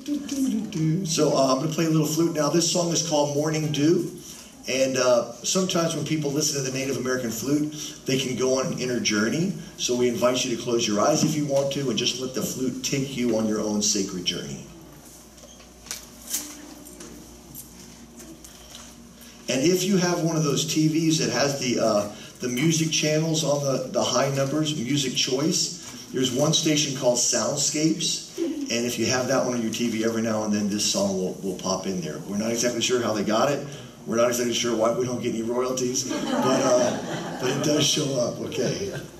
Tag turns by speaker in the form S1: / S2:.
S1: So I'm going to play a little flute now. This song is called Morning Dew. And sometimes when people listen to the Native American flute, they can go on an inner journey. So we invite you to close your eyes if you want to and just let the flute take you on your own sacred journey. And if you have one of those TVs that has the music channels on the high numbers, music choice, there's one station called Soundscapes. And if you have that one on your TV, every now and then this song will pop in there. We're not exactly sure how they got it. We're not exactly sure why we don't get any royalties, but it does show up, okay.